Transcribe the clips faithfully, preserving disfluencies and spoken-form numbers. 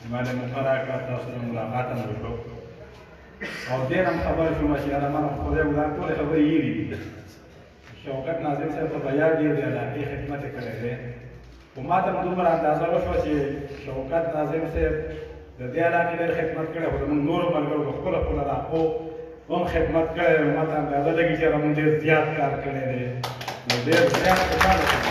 ماله مقرره کړه تاسو سره ملاقات هم وکړو او ډېر هم خبره شومه چې یاره ما خدای ولان ټولې خبرې هېرې دي شوکت ناظم صاحب ته به یاد یې د علاقې خدمت یې کړی دی خو ما ته دومره اندازه وشوه چې شوکت ناظم صاحب د دې علاقې ډېر خدمت کړی خو زموږ نورو ملګرو په خپله خپله علاقو هم خدمت کړی دی ما ته اندازه لګي چې یاره مونږ ډېر زیات کار کړی دی نو ډېر زیات خوشحاله شوم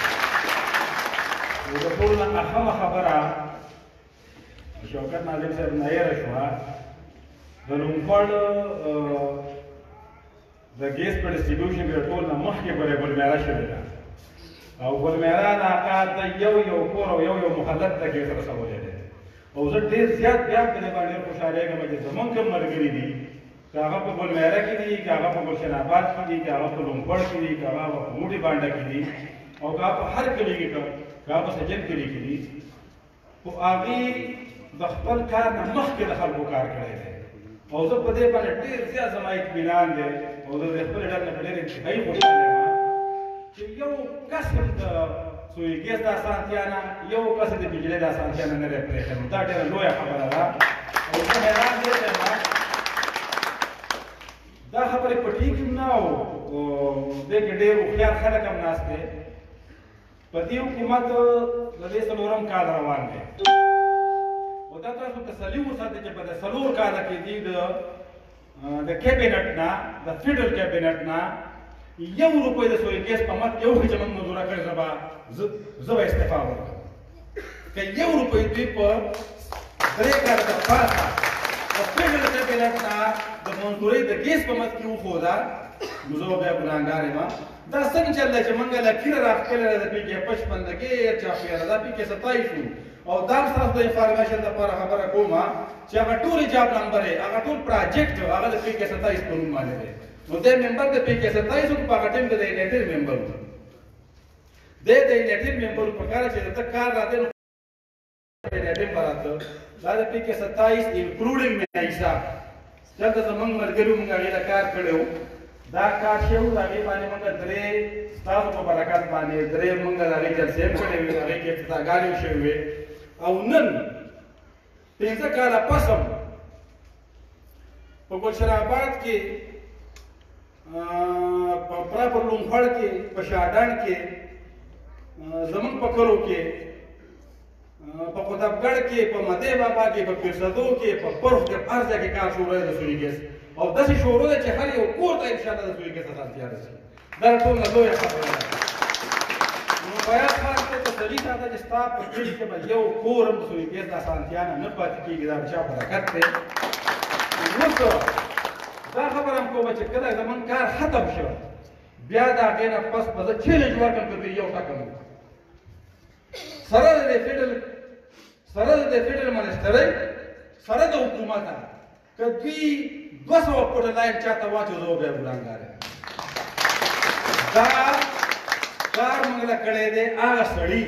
نو د ټول نه اهمه خبره شوکت ناظم صاحب نایره شوه د لومپړ د ګیس په ډسټریبیوشن کې ټول نه مخکې پورې ګلمیره شوې ده او ګلمیره علاقه د یو یو کور او یو یو محلت ته ګیس رسولی دی او زه ډېر زیات بیا په دې باندې ډېر خوشحالېږم چې زمونږ کوم ملګري دي که هغه په ګلمیره کې دي که هغه په ګلشن آباد کې دي که هغه په لومپړ کې دي که هغه په موډي بانډه کې دي او که هغه په هر کلي کې که هغه په سجن کلي کې دي خو هغې د خپل کار نه مخکې د خلکو کار کړی دی او زه په دې باندې ډېر زیات زما اطمینان دی او زه د خپلې ډلې نه په ډېر انتهایي خوشحاله یم چې یو کس هم د سوی ګیس د اسانتیا نه یو کس د بجلۍ د اسانتیا نه نه دی پرېښی نو دا ډېره لویه خبره ده او زه حیران دې یم دا خبرې په ټیک هم نه او دې کې ډېر هوښیار خلک هم ناست دی په دې حکومت د دې څلورم کال روان دی او دا تاسو تسلي وساتئ چې په دې څلور کاله کې دي د کیبینټ نه د فیډرل کیبینټ نه یو روپۍ د سوی ګیس په مت یو ښه چې موږ منظوره کړې زه به زه به استعفا ورکړم که یو روپۍ دوی په درې کاله دپاسه د فیډرل کیبینټ نه د منظورۍ د ګیس په مت کې وښوده نو زه به بیا ګناهګار یم دا څنګه چل دی چې موږ لکیره راښکلې ده د پي کې پچپندګۍ چاپېره دا پي کې ستایس وو او دا ستاسو د انفارمیشن دپاره خبره کوم چې هغه ټولې جاب نمبر یې هغه ټول پراجیکټ هغه د پي کې ستایس په نوم باندې دی نو دی ممبر د پي کې ستایس وو په هغه ټایم کې د یونایټډ ممبر وو دی د یونایټډ ممبر په کار چې د کار راته نو یونایټډ براته دا د پي کې ستایس انکلوډینګ میسا دلته زمونږ ملګري موږ هغې له کار کړی وو دا کار شوی وو د هغې باندې موږ درې ستاسو په برکت باندې درې موږ د هغې جلسې هم کړې وې هغې کې افتتاحګانې هم شوې وې او نن پنځه کاله پس هم په ګلشن آباد کې په پراپر لومپړ کې په شاډنډ کې زمونږ په کلو کې په قطبګړ کې په مدې بابا کې په پیرسدو کې په پرخ کې هر ځای کې کار شروع دی د سوی ګیس او داسې شروع دی چې هر یو کور ته انشاءالله د سوی ګیس اسانتیا رسي دا ټول نه لویه خبره ده نو باید خاص ته تسلي ساته چې ستا په کلي کې به یو کور هم د سوی ګیس د اسانتیا نه نه پاتې کېږي دا د چا برکت دی اوس دا خبره هم کومه چې کله زموږ کار ختم شو بیا د هغې نه پس به زه چیلنج ورکړم که دوی یو ټاکنه وکړي سره د دې فیډرل سره د دې فیډرل منسټرۍ سره د حکومته که دوی دوه سوه فوټه لاین چاته واچو زه به بیا ګناهګار یم دا کار موږ له کړی دی هغه سړي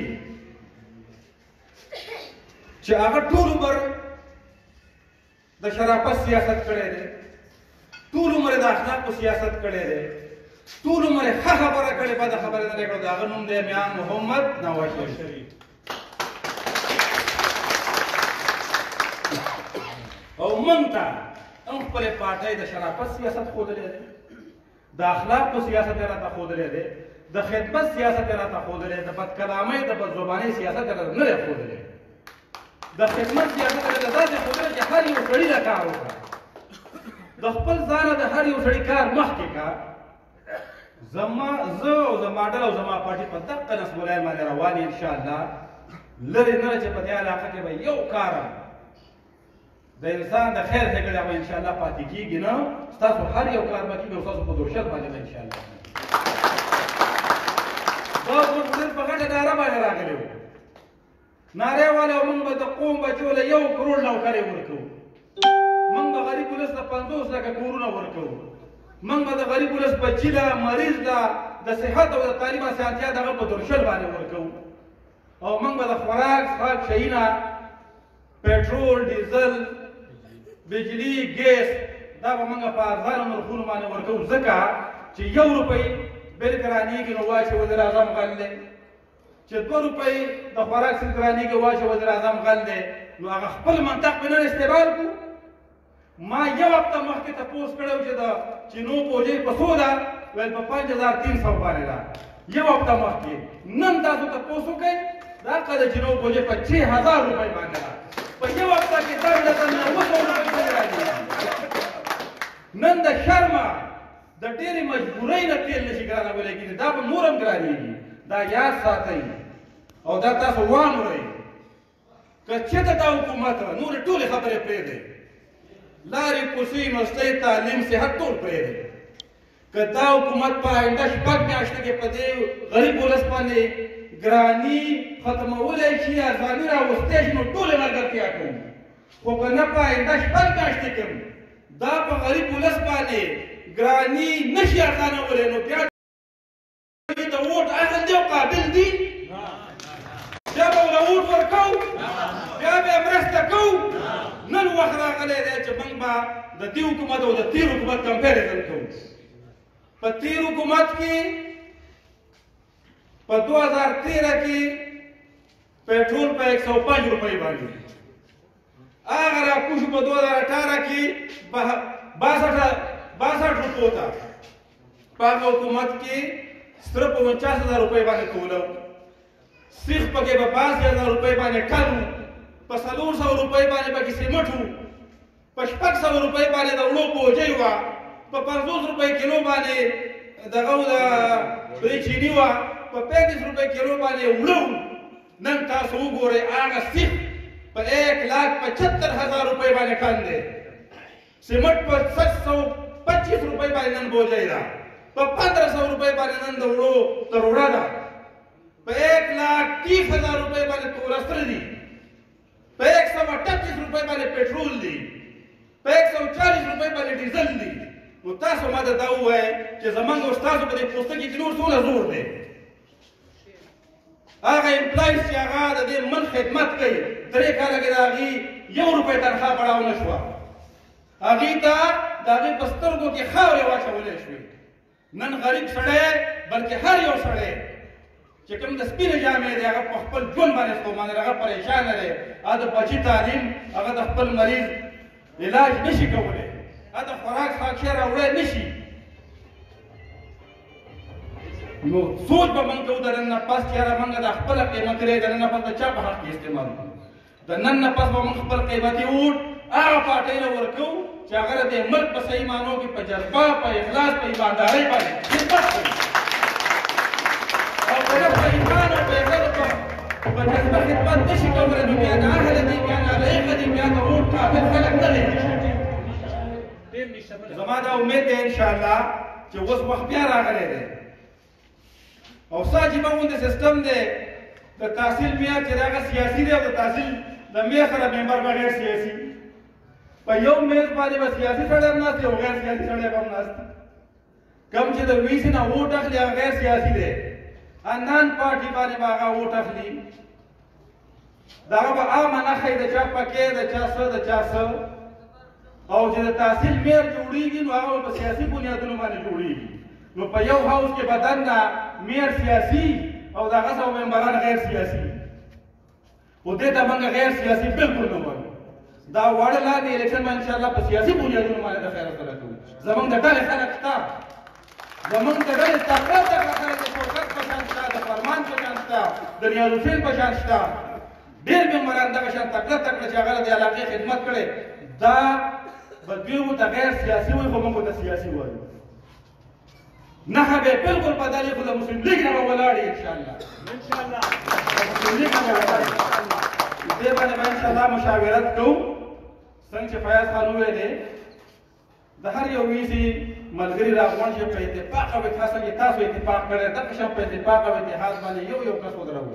چې هغه ټول عمر د شرافت سیاست کړی دی ټول عمر د اخلاقو سیاست کړی دی ټول عمر یې ښه خبره کړې بده خبره نه دی کړې د هغه نوم دی میان محمد نواز شریف او موږ ته هم خپلې پارټۍ د شرافت سیاست ښودلی دی د اخلاقو سیاست یې راته ښودلی دی د خدمت سیاست یې راته ښودلی د بدکلامۍ د بدزبانۍ سیاست یې راته نه دی ښودلی د خدمت سیاست یې راته داسې ښودلی چې هر یو سړي له کار وکړه د خپل ځانه د هر یو سړي کار مخکې کړه زما زه او زما ډله او زما پارټي په دقه نصب العین باندې روان یو انشاءالله لرې نه چې په دې علاقه کې به یو کار د انسان د خیر ښېګړې به انشاءالله پاتې کېږي نه ستاسو هر یو کار به کېږي او ستاسو په درشل باندې به انشاءالله دا اوس نن په غټه ناره باندې راغلی وو نارې والی او موږ به د قوم بچو له یو کروړ نوکرۍ ورکوو موږ به غریب ولس ته پنځوس لکه کورونه ورکوو موږ به د غریب ولس بچي له مریض ده د صحت او د تعلیم اسانتیا دغه په درشل باندې ورکوو او موږ به د خوراک څښاک شیونه پټرول ډیزل بجلی ګیس دا به موږ په ارزانه نرخونو باندې ورکوو ځکه چې یو روپۍ بل ګرانېږي نو وایي چې وزیر اعظم غل دی چې دوه روپۍ د خوراک سل ګراني کې واچي وزیر اعظم غل دی نو هغه خپل منطق مې نن استعمال کړو. ما یو هفته مخکې تپوس کړی و چې د چینو پوجۍ په څو ده؟ ویل په پنځ هزار تین سو باندې ده. یو هفته مخکې. نن تاسو تپوس وکړئ دا که د چینو پوجۍ په چھ هزار روپۍ باندې ده. په یو هفته کې دا ډېر اوه سوه روپۍ څنګه راځي؟ نن د شرمه د ډېرې مجبورۍ نه تېل نشي ګرانولی کېږي، دا به نور هم ګرانېږي. دا یاد ساتئ او دا تاسو وانورئ. که چېرته دا حکومت نورې ټولې خبرې پرېږدئ، لارې کوڅې مستۍ تعلیم صحت ټول پرېږدئ. که دا حکومت په آینده شپږ میاشتې کې په دې غریب ولس باندې ګراني ختمولی شي، ارزاني راوستی شي، نو ټولې ملګرتیا کوو. خو که نه په آینده شپږ میاشتې کې دا په غریب ولس باندې ګراني نشي ارزانولی، نو بیا د ووټ اخل دی او قابل دي، بیا به ورله ووټ ورکوو، بیا به یې مرسته کوو. نن وخت راغلی دی چې موږ به د دې حکومت او د تېر حکومت کمپیریزن کوو. په تېر حکومت کې په دوه هزار تېره کې پیټرول په یک سو پنځ روپۍ باندې، هغه راکوز په دوه هزار اټاره کې باسټ روپو ته. په هغه حکومت کې سره په انچاس هزار روپۍ باندې تولو، سیخ پکې به پانځ هزار روپۍ باندې ټن و، په څلور سوه روپۍ باندې پکې سیمټ و، په شپږ سوه روپۍ باندې د وړو پوجۍ وه، په پنځوس روپۍ کیلو باندې دغه د دوی چیني وه، په پینتیس روپۍ کیلو باندې وړه و. نن تاسو وګورئ هغه سیخ په ایک لاکھ پچهتر هزار روپۍ باندې ټن دی، سیمټ په سठ سو پچیس روپۍ باندې نن بوجۍ ده، په پندرہ سو روپۍ باندې نن د وړو تروړه ده، په ایک لاکھ تیس ہزار روپے باندې تورستر دي، په ایک سو اٹھتیس روپے باندې پټرول دي، په ایک سو چالیس روپے باندې ډیزل دي. نو تاسو ما ته دا ووایئ چې زموږ استادو په دې پوستکي کې نور څومره زور دی؟ هغه امپلایز چې هغه د دې ملک خدمت کوي، درې کاله کې د هغې یو روپۍ تنخوا بړاو نه شوه، هغې ته د هغې په سترګو کې خاورې واچولی شوې. نن غریب سړی بلکې هر یو سړی چې کوم د سپینې جامې دی هغه په خپل ژوند باندې ستومانه دی، هغه پریشانه دی، هغه د بچي تعلیم، هغه د خپل مریض علاج نشي کولی، هغه د خوراک خاکشیر راوړی نشي. نو سوچ به موږ کوو د نن نه پس چې یاره موږ د خپله قیمتي رایې د نن نه پس د چا په حق کې استعمال کړو. د نن نه پس به موږ خپل قیمتي ووټ هغه پارټۍ له ورکوو چې هغه د دې ملک په صحیح معنو کې په جذبه، په اخلاص، په ایماندارۍ باندې خدمت کوي. او که نه په ایمان او په اخلاص په جذبه خدمت نشي کولی، نو بیا نه اهله دي، بیا نه لایقه دي، بیا د ووټ قابل خلک نه دی. زما دا امید دی انشاءالله چې اوس وخت بیا راغلی دی او څه عجیبه غوندې سیسټم دی د تحصیل معیار چې د هغه سیاسي دی او د تحصیل د معیار سره ممبر بغیر سیاسي. په یو میز باندې به سیاسي سړی هم ناست دی او غیر سیاسي سړی به هم ناست دی. کوم چې د وي سي نه ووټ اخلي هغه غیر سیاسي دی، نان پارټي باندې به هغه ووټ اخلي، د هغه به عامه نښه د چا پکې، د چا څه، د چا څه. او چې د تحصیل معیار جوړېږي نو هغه په سیاسي بنیادونو باندې جوړېږي. نو په یو هاوس کې به دننه معیار سیاسي او د هغه سره ممبران غیر سیاسي، خو دې ته موږ غیر سیاسي بالکل نه وایو. دا واړه لاندې الیکشن به انشاءالله په سیاسي بنیادونو باندې د خیر سره کوو. زموږ د ډلې خلک شته، زموږ د ډلې تکړه تکړه خلک د شوکت په شان شته، د فرمان په شان شته، د نیاز حسین په شان شته، ډېر ممبران دغه شان تکړه تکړه چې هغه د علاقې خدمت کړی. دا به دوی ورته غیر سیاسي وایي، خو موږ ورته سیاسي وایو. نښه به یې بالکل بدلې، خو د مسلم لیګ نه به ولاړې انشاءالله انشاءالله د مسلم لیګ نه به ولاړې. دې باندې به انشاءالله مشاورت کوو. څنګه چې فیاض خان وویلې د هر یو ویسي ملګري راغونډ شي په اتفاق او اتحاد سره، تاسو اتفاق کړی دغه شان په اتفاق او اتحاد باندې یو یو کس ودروو.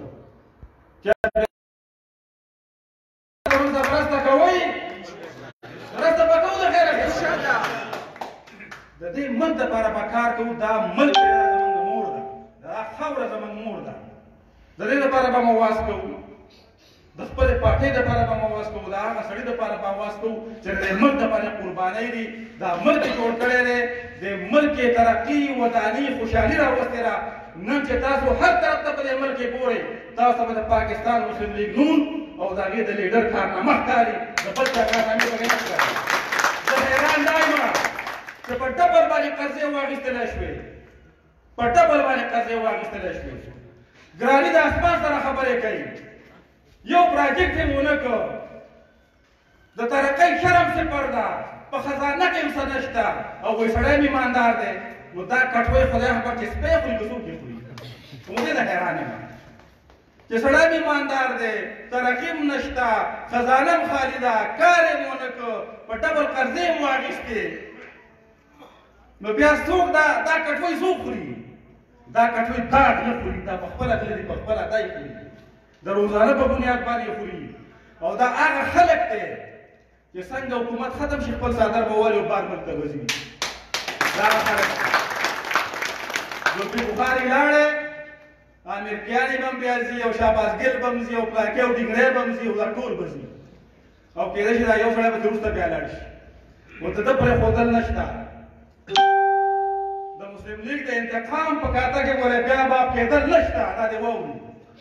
مرسته کوئ، مرسته به کوو د خیره انشاءالله. د دې ملک دپاره به کار کوو. دا ملک زموږ مور ده، دا خاوره زموږ مور ده. د دې دپاره به مواز کوو، د خپلې پارټۍ دپاره به مواز کوو، د هغه سړي دپاره به مواز کوو چې د دې ملک دپاره قربانۍ دي. دا ملک یې جوړ کړی دی، د ملک یې ترقي، وداني، خوشحالي راوستې ده. نن چې تاسو هر طرف ته په دې ملک کې ګورئ تاسو به د پاکستان مسلم لیگ نون او د هغې د لیډر کارنامه ښکاري د بل چا کارنامې به نه ښکاري. زه حیران دا یم چې په ډبل باندې قرضې واخیستلی شوې په ډبل باندې قرضې واخیستلی شوې ګراني د اسمان سره خبرې کوي یو پراجیکټ یې ونه کړ د ترقۍ شرم صفر ده په خزانه کې هم څه نشته او وایي سړی مې ایماندار دی نو دا کټوۍ خدای خبر چې سپی خوري که څوک یې خوري همدې نه حیران یم چې سړی مې ایماندار دی ترقي هم نشته خزانه هم خالي ده کار یې ونه کړ په ډبل قرضې هم واخیستې نو بیا څوک دا دا کټوۍ څوک خوري دا کټوۍ داغ نه خوري دا په خپله تللی دي په خپله دای خوري د روزانه په بنیاد باندې خوري او دا هغه خلک دی چې څنګه حکومت ختم شي خپل څادر به والي او بار ملک ته به ځي دا هغه خلک دی لطفي بخاري لاړې امریکایانې به هم بیا ځي او شهباز ګل به هم ځي او پلاکې او ډینګری به هم ځي او دا ټول به ځي او کېدای شي دا یو سړی به تر وروسته بیا لاړ شي ورته ده پرېښودل نشته د مسلم لیگ د انتقام په کاته کې ګورې بیا به کېدل نشته دا دې واوري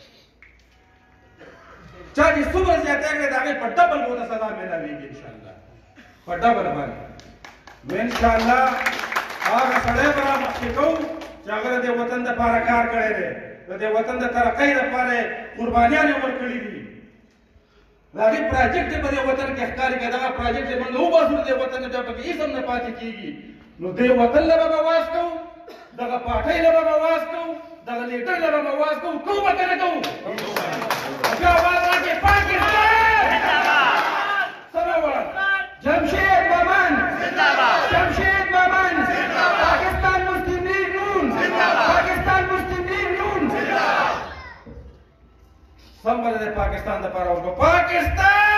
چا چې څومره زیاتی کړې د هغې په ډبل به ورته سزا میلاوېږي انشاءالله په ډبل باندې نو انشاءالله هغه سړی به را مخکې کوو چې هغه د دې وطن دپاره کار کړی دی د دې وطن د ترقۍ دپاره یې قربانیانې ورکړي دي د هغې پراجیکټ یې په دې وطن کې ښکاري که دغه پراجیکټ یې موږ وباسو د دې وطن نه بیا پکې هېڅ هم نه پاتې کېږي نو دې وطن له به به واز کوو دغه پارټۍ له به به واز کوو دغه لیډر له به به واز کوو کوو به که نه کوو بیا آواز راکړئ پاکستان سلام جمشید مامن جمشید مامن پاکستان مسلم لیگ نون پاکستان مسلم لیگ نون سم به د پاکستان دپاره وکړو پاکستان